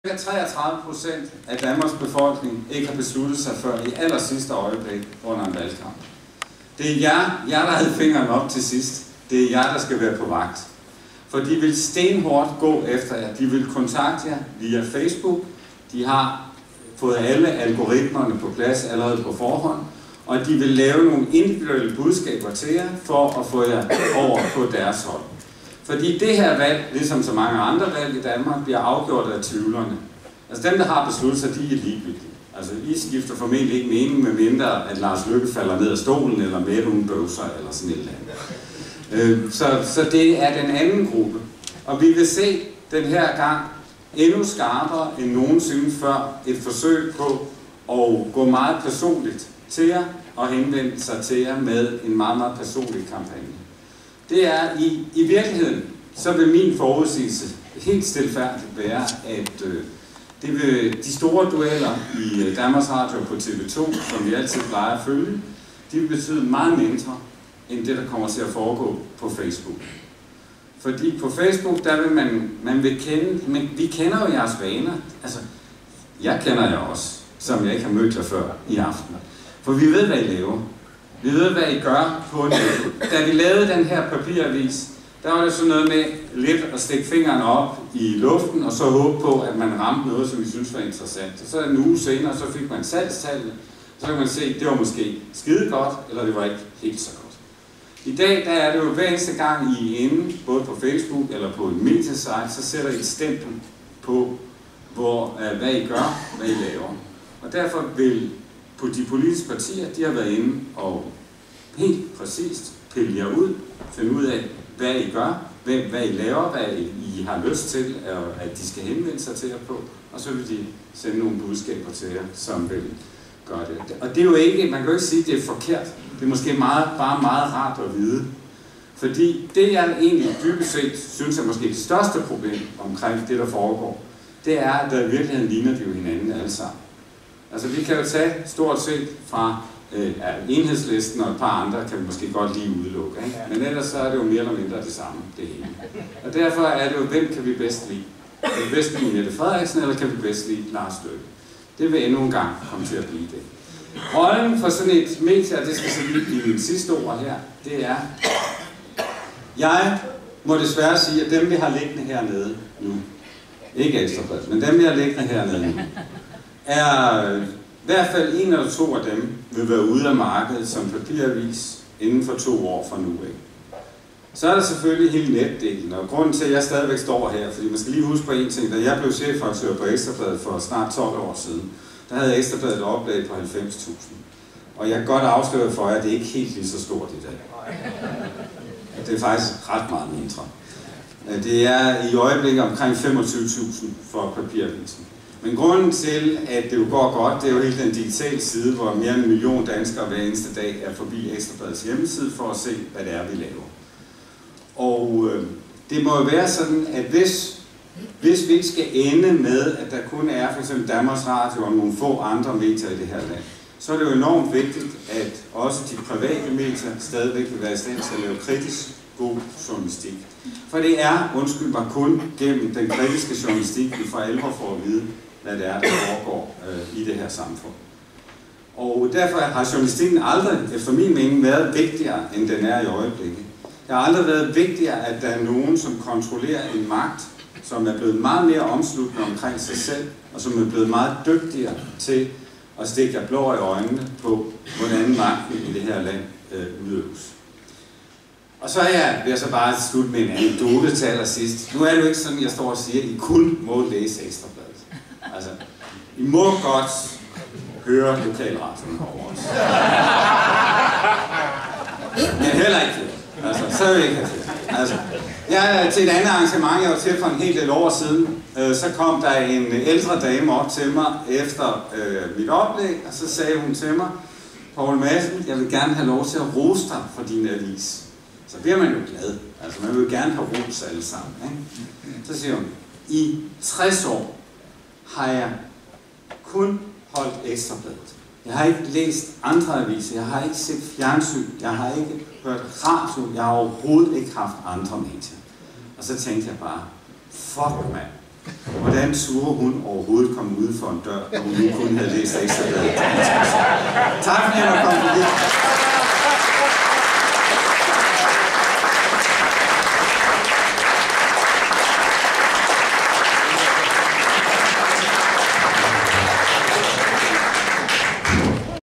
33% af Danmarks befolkning ikke har besluttet sig før i aller sidste øjeblik under en valgkamp. Det er jer, der havde fingeren op til sidst. Det er jer, der skal være på vagt. For de vil stenhårdt gå efter jer. De vil kontakte jer via Facebook. De har fået alle algoritmerne på plads allerede på forhånd. Og de vil lave nogle individuelle budskaber til jer for at få jer over på deres hold. Fordi det her valg, ligesom så mange andre valg i Danmark, bliver afgjort af tvivlerne. Altså dem, der har besluttet sig, de er ligegyldige. Altså I skifter formentlig ikke mening, med mindre at Lars Løkke falder ned af stolen, eller med nogle bøvser, eller sådan et eller andet. Så det er den anden gruppe. Og vi vil se den her gang endnu skarpere end nogensinde før et forsøg på at gå meget personligt til jer og henvende sig til jer med en meget, meget personlig kampagne. Det er i virkeligheden, så vil min forudsigelse helt stilfærdigt være, at det vil de store dueller i Danmarks Radio på TV2, som vi altid plejer at følge, de vil betyde meget mindre end det, der kommer til at foregå på Facebook. Fordi på Facebook, der vil man vil kende, men vi kender jo jeres vaner. Altså, jeg kender jer også, som jeg ikke har mødt jer før i aften. For vi ved, hvad I laver. Vi ved, hvad I gør på nettet. Da vi lavede den her papiravis, der var det sådan noget med lidt at stikke fingrene op i luften, og så håbe på, at man ramte noget, som vi synes var interessant. Og så en uge senere, så fik man salgstallet, så kan man se, at det var måske skide godt, eller det var ikke helt så godt. I dag, der er det jo hver eneste gang, I er inde, både på Facebook eller på en mediesite, så sætter I et stempel på, hvad I gør, hvad I laver. Og derfor vil de politiske partier, de har været inde og helt præcist pille jer ud, finde ud af, hvad I gør, hvad I laver, hvad I har lyst til, at de skal henvende sig til jer på, og så vil de sende nogle budskaber til jer, som vil gøre det. Og det er jo ikke, man kan jo ikke sige, at det er forkert. Det er måske bare meget rart at vide. Fordi det, jeg egentlig dybest set synes er måske det største problem omkring det, der foregår, det er, at der i virkeligheden ligner de jo hinanden alle sammen. Altså vi kan jo tage stort set fra Enhedslisten og et par andre, kan vi måske godt lige udelukke. Ikke? Men ellers så er det jo mere eller mindre det samme, det hele. Og derfor er det jo, hvem kan vi bedst lide? Kan vi bedst lide Mette Frederiksen, eller kan vi bedst lide Lars Løkke? Det vil endnu en gang komme til at blive det. Rollen for sådan et medie, og det skal så lige blive min sidste ord her, det er, jeg må desværre sige, at dem vi har liggende hernede nu, ikke Ekstra Bladet, men dem vi har liggende hernede nu, er i hvert fald en eller to af dem vil være ude af markedet som papiravis inden for 2 år fra nu af. Så er der selvfølgelig hele netdelen, og grunden til, at jeg stadigvæk står her, fordi man skal lige huske på en ting, da jeg blev chefredaktør på Ekstra Bladet for snart 12 år siden, der havde Ekstra Bladet et oplag på 90.000. Og jeg kan godt afsløre for jer, at det ikke er helt lige så stort i dag. Det er faktisk ret meget mindre. Det er i øjeblikket omkring 25.000 for papiravisen. Men grunden til, at det jo går godt, det er jo hele den digitale side, hvor mere end 1 million danskere hver eneste dag er forbi Ekstra Bladets hjemmeside for at se, hvad det er, vi laver. Og det må jo være sådan, at hvis vi ikke skal ende med, at der kun er f.eks. Danmarks Radio og nogle få andre medier i det her land, så er det jo enormt vigtigt, at også de private medier stadigvæk vil være i stand til at lave kritisk god journalistik. For det er, undskyld mig, kun gennem den kritiske journalistik, vi for alvor får at vide, hvad det er, der foregår i det her samfund. Og derfor har journalistikken aldrig, efter min mening, været vigtigere, end den er i øjeblikket. Det har aldrig været vigtigere, at der er nogen, som kontrollerer en magt, som er blevet meget mere omsluttende omkring sig selv, og som er blevet meget dygtigere til at stikke jer blå i øjnene på, hvordan magten i det her land udøves. Og så vil jeg så bare slutte med en anekdote til allersidst. Nu er det jo ikke sådan, at jeg står og siger, at I kun må læse Ekstra Bladet. Altså, I må godt høre lokalradioen over os. Men heller ikke det. Altså, så vil jeg ikke have det. Altså, til et andet arrangement, jeg var til for en hel del år siden, så kom der en ældre dame op til mig efter mit oplæg, og så sagde hun til mig, Poul Madsen, jeg vil gerne have lov til at rose dig for din avis. Så bliver man jo glad. Altså, man vil jo gerne have ros alle sammen. Ikke? Så siger hun, i 60 år har jeg kun holdt Ekstra Bladet. Jeg har ikke læst andre aviser, jeg har ikke set fjernsyn, jeg har ikke hørt radio, jeg har overhovedet ikke haft andre medier. Og så tænkte jeg bare, fuck mand, Hvordan turde hun overhovedet komme ude for en dør, når hun nu kun havde læst Ekstrabladet? Tak fordi jeg var kommet forbi.